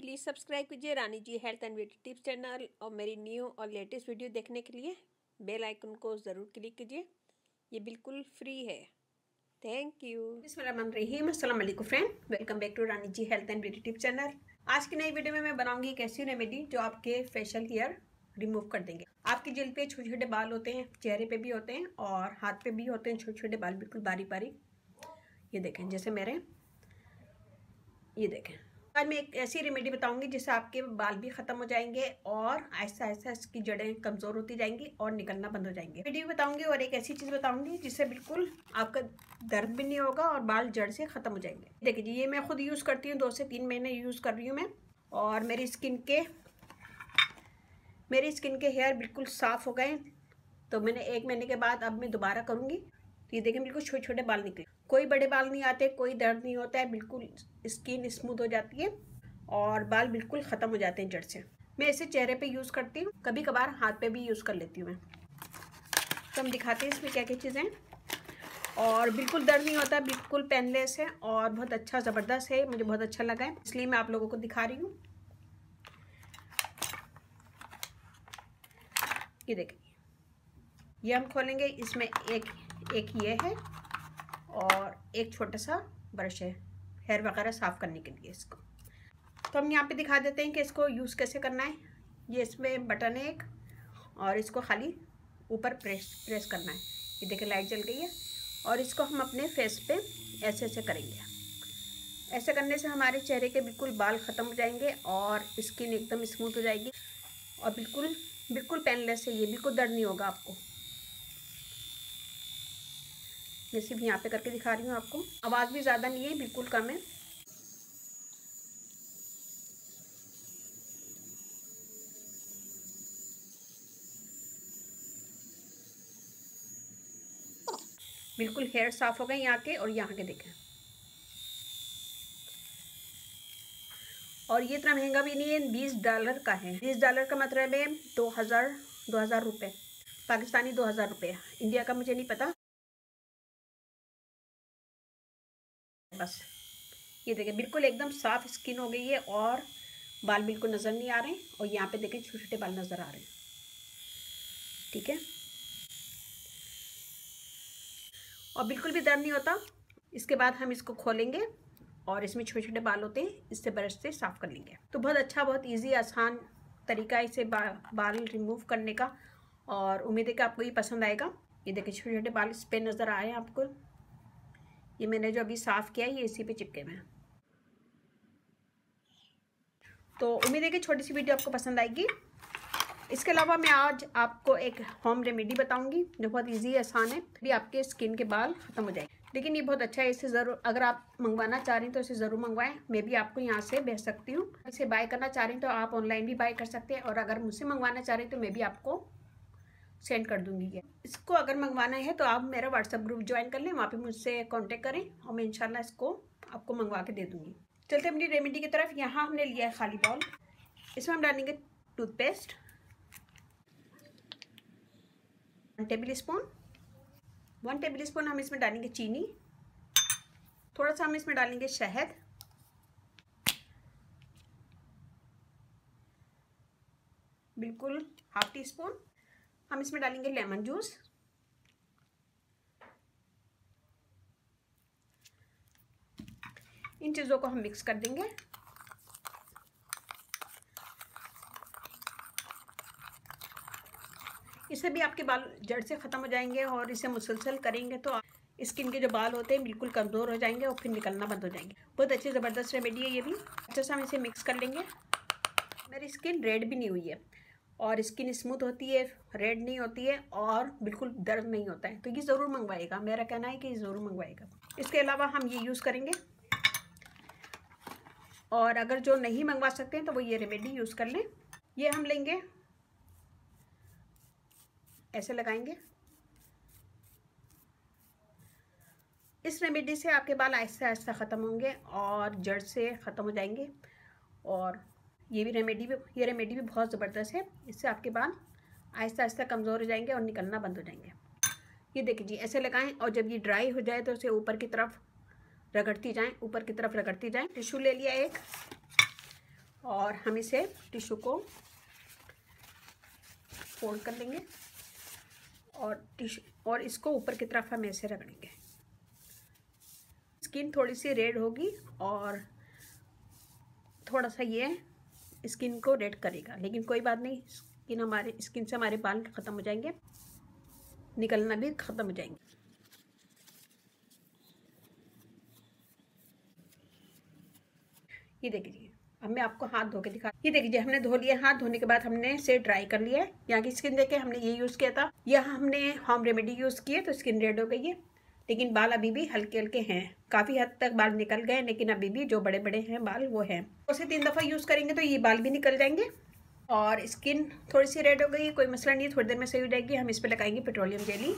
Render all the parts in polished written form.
Please subscribe कीजिए Rani ji health and beauty tips channel और मेरी न्यू और लेटेस्ट वीडियो देखने के लिए बेल आइकन को ज़रूर क्लिक कीजिए। ये बिल्कुल फ्री है। Thank you. बिस्मिल्लाहिर्रहमानिर्रहीम। अस्सलाम वालेकुम friend, welcome back to Rani ji health and beauty tips channel. आज की नई वीडियो में मैं बनाऊंगी एक ऐसी रेमेडी जो आपके फेशियल हेयर रिमूव कर देंगे। आपकी जल्द पे छोटे छोटे बाल होते हैं, चेहरे पे भी होते हैं और हाथ पे भी होते हैं छोटे छोटे बाल, बिल्कुल बारीक बारीक। ये देखें, जैसे मेरे ये देखें। आज मैं एक ऐसी रेमेडी बताऊंगी जिससे आपके बाल भी खत्म हो जाएंगे और ऐसा ऐसा इसकी जड़ें कमज़ोर होती जाएंगी और निकलना बंद हो जाएंगे। वीडियो बताऊंगी और एक ऐसी चीज़ बताऊंगी जिससे बिल्कुल आपका दर्द भी नहीं होगा और बाल जड़ से ख़त्म हो जाएंगे। देखिए जी, ये मैं खुद यूज़ करती हूँ, 2 से 3 महीने यूज़ कर रही हूँ मैं और मेरी स्किन के हेयर बिल्कुल साफ़ हो गए। तो मैंने 1 महीने के बाद अब मैं दोबारा करूँगी। तो ये देखें, बिल्कुल छोटे छोटे बाल निकले, कोई बड़े बाल नहीं आते, कोई दर्द नहीं होता है, बिल्कुल स्किन स्मूथ हो जाती है और बाल बिल्कुल ख़त्म हो जाते हैं जड़ से। मैं इसे चेहरे पे यूज़ करती हूँ, कभी कभार हाथ पे भी यूज़ कर लेती हूँ मैं। तो हम दिखाते हैं इसमें क्या क्या चीज़ें, और बिल्कुल दर्द नहीं होता, बिल्कुल पेनलेस है और बहुत अच्छा ज़बरदस्त है। मुझे बहुत अच्छा लगा है, इसलिए मैं आप लोगों को दिखा रही हूँ। ये देखिए, ये हम खोलेंगे, इसमें एक ये है और एक छोटा सा ब्रश है हेयर वगैरह साफ़ करने के लिए इसको। तो हम यहाँ पे दिखा देते हैं कि इसको यूज़ कैसे करना है। ये इसमें बटन है एक और इसको खाली ऊपर प्रेस करना है। ये देखिए लाइट जल गई है और इसको हम अपने फेस पे ऐसे ऐसे करेंगे। ऐसे करने से हमारे चेहरे के बिल्कुल बाल ख़त्म हो जाएंगे और स्किन एकदम स्मूथ हो जाएगी और बिल्कुल पेनलेस है। ये बिल्कुल दर्द नहीं होगा आपको। मैं सिर्फ यहाँ पे करके दिखा रही हूँ आपको। आवाज़ भी ज़्यादा नहीं है, बिल्कुल कम है। बिल्कुल हेयर साफ़ हो गए यहाँ के और यहाँ के देखें। और ये इतना महंगा भी नहीं है, $20 का है। $20 का मतलब है 2000 रुपये, पाकिस्तानी 2000 रुपये। इंडिया का मुझे नहीं पता। बस ये देखिए, बिल्कुल एकदम साफ़ स्किन हो गई है और बाल बिल्कुल नज़र नहीं आ रहे हैं और यहाँ पे देखें छोटे छोटे बाल नज़र आ रहे हैं। ठीक है, और बिल्कुल भी दर्द नहीं होता। इसके बाद हम इसको खोलेंगे और इसमें छोटे छोटे बाल होते हैं, इससे ब्रश से साफ़ कर लेंगे। तो बहुत अच्छा, बहुत इजी आसान तरीका है इसे बाल रिमूव करने का और उम्मीद है कि आपको ये पसंद आएगा। ये देखिए छोटे छोटे बाल इस पर नज़र आए हैं आपको। ये मैंने जो अभी साफ़ किया है ये इसी पे चिपके हुए हैं। तो उम्मीद है कि छोटी सी वीडियो आपको पसंद आएगी। इसके अलावा मैं आज आपको एक होम रेमेडी बताऊंगी जो बहुत इजी आसान है, भी आपके स्किन के बाल ख़त्म हो जाएंगे। लेकिन ये बहुत अच्छा है, इसे ज़रूर अगर आप मंगवाना चाह रही हैं तो इसे ज़रूर मंगवाएं। मैं भी आपको यहाँ से भेज सकती हूँ। इसे बाय करना चाह रही हैं तो आप ऑनलाइन भी बाय कर सकते हैं और अगर मुझसे मंगवाना चाह रही हैं तो मैं भी आपको सेंड कर दूँगी। इसको अगर मंगवाना है तो आप मेरा व्हाट्सएप ग्रुप ज्वाइन कर लें, वहाँ पर मुझसे कॉन्टेक्ट करें और मैं इंशाल्लाह इसको आपको मंगवा के दे दूँगी। चलते अपनी रेमेडी की तरफ। यहाँ हमने लिया है खाली बाउल, इसमें हम डालेंगे टूथपेस्ट 1 टेबल स्पून हम इसमें डालेंगे चीनी, थोड़ा सा हम इसमें डालेंगे शहद, बिल्कुल ½ टीस्पून हम इसमें डालेंगे लेमन जूस, इन चीज़ों को हम मिक्स कर देंगे। इससे भी आपके बाल जड़ से ख़त्म हो जाएंगे और इसे मुसलसल करेंगे तो स्किन के जो बाल होते हैं बिल्कुल कमज़ोर हो जाएंगे और फिर निकलना बंद हो जाएंगे। बहुत अच्छी ज़बरदस्त रेमेडी है ये भी। अच्छे से हम इसे मिक्स कर लेंगे। मेरी स्किन रेड भी नहीं हुई है और स्किन स्मूथ होती है, रेड नहीं होती है और बिल्कुल दर्द नहीं होता है। तो ये ज़रूर मंगवाएगा, मेरा कहना है कि ये ज़रूर मंगवाएगा। इसके अलावा हम ये यूज़ करेंगे और अगर जो नहीं मंगवा सकते हैं तो वो ये रेमेडी यूज़ कर लें। ये हम लेंगे, ऐसे लगाएंगे। इस रेमेडी से आपके बाल आहिस्ता आहिस्ता ख़त्म होंगे और जड़ से ख़त्म हो जाएंगे। और ये रेमेडी भी बहुत ज़बरदस्त है। इससे आपके बाल आहिस्ता आहिस्ता कमज़ोर हो जाएंगे और निकलना बंद हो जाएंगे। ये देखिए जी, ऐसे लगाएं और जब ये ड्राई हो जाए तो उसे ऊपर की तरफ रगड़ती जाएं, टिश्यू ले लिया एक और हम इसे टिश्यू को फोल्ड कर लेंगे और इसको ऊपर की तरफ हम ऐसे रगड़ेंगे। स्किन थोड़ी सी रेड होगी और थोड़ा सा ये स्किन को रेड करेगा, लेकिन कोई बात नहीं, स्किन से हमारे बाल ख़त्म हो जाएंगे, निकलना भी ख़त्म हो जाएंगे। ये देखिए, अब मैं आपको हाथ धो के दिखा। ये देखिए, हमने धो लिया। हाथ धोने के बाद हमने इसे ड्राई कर लिया है। यहाँ की स्किन देखे, हमने ये यूज़ किया था। यहाँ हमने होम रेमेडी यूज़ किए तो स्किन रेड हो गई है, लेकिन बाल अभी भी हल्के हल्के हैं। काफ़ी हद तक बाल निकल गए, लेकिन अभी भी जो बड़े बड़े हैं बाल वो हैं। 2 से 3 दफ़ा यूज़ करेंगे तो ये बाल भी निकल जाएंगे। और स्किन थोड़ी सी रेड हो गई, कोई मसला नहीं है, थोड़ी देर में सही हो जाएगी। हम इस पर लगाएंगे पेट्रोलियम जेली।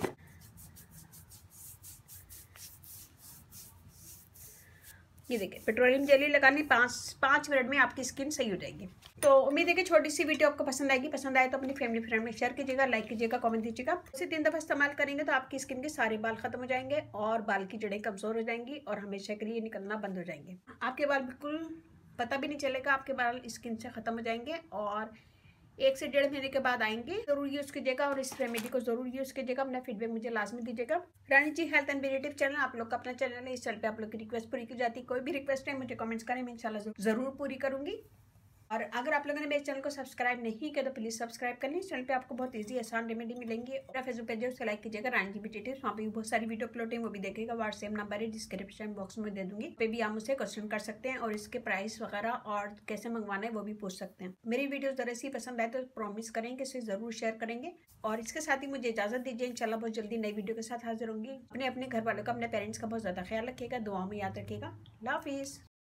ये देखिए, पेट्रोलियम जेली लगानी 5 मिनट में आपकी स्किन सही हो जाएगी। तो उम्मीद है कि छोटी सी वीडियो आपको पसंद आएगी। पसंद आए तो अपनी फैमिली फ्रेंड में शेयर कीजिएगा, लाइक कीजिएगा, कमेंट दीजिएगा। 2 से 3 दफ़ा इस्तेमाल करेंगे तो आपकी स्किन के सारे बाल खत्म हो जाएंगे और बाल की जड़ें कमज़ोर हो जाएंगी और हमेशा के लिए निकलना बंद हो जाएंगे। आपके बाल बिल्कुल पता भी नहीं चलेगा, आपके बाल स्किन से ख़त्म हो जाएंगे और 1 से 1.5 महीने के बाद आएंगे। जरूर यूज़ कीजिएगा और इस रेमेडी को जरूर यूज़ कीजिएगा। अपना फीडबैक मुझे लाजमी दीजिएगा। Rani ji health and beauty tips channel आप लोग का अपना चैनल है। इस चैनल पे आप लोग की रिक्वेस्ट पूरी की जाती है। कोई भी रिक्वेस्ट है मुझे कमेंट्स करें, मैं इंशाल्लाह जरूर पूरी करूंगी। और अगर आप लोगों ने मेरे चैनल को सब्सक्राइब नहीं किया तो प्लीज़ सब्सक्राइब कर लें। इस चैनल पे आपको बहुत इजी आसान रेमेडी मिलेंगी। और फेसबुक पेज है उसे लाइक कीजिएगा, रानी जी ब्यूटी टिप्स। वहाँ पे भी बहुत सारी वीडियो अपलोड है, वो भी देखिएगा। व्हाट्सएप नंबर है डिस्क्रिप्शन बॉक्स में दे दूंगी, पे भी आप मुझसे क्वेश्चन कर सकते हैं और इसके प्राइस वगैरह और कैसे मंगवाना है वो भी पूछ सकते हैं। मेरी वीडियो ज़रा सी पसंद आए तो प्रॉमिस करें कि इसे ज़रूर शेयर करेंगे। और इसके साथ ही मुझे इजाज़त दीजिए। इंशाल्लाह बहुत जल्दी नई वीडियो के साथ हाजिर होंगी। अपने घर वालों का, अपने पेरेंट्स का बहुत ज़्यादा ख्याल रखिएगा, दुआओं में याद रखिएगा। अल्लाह हाफिज़।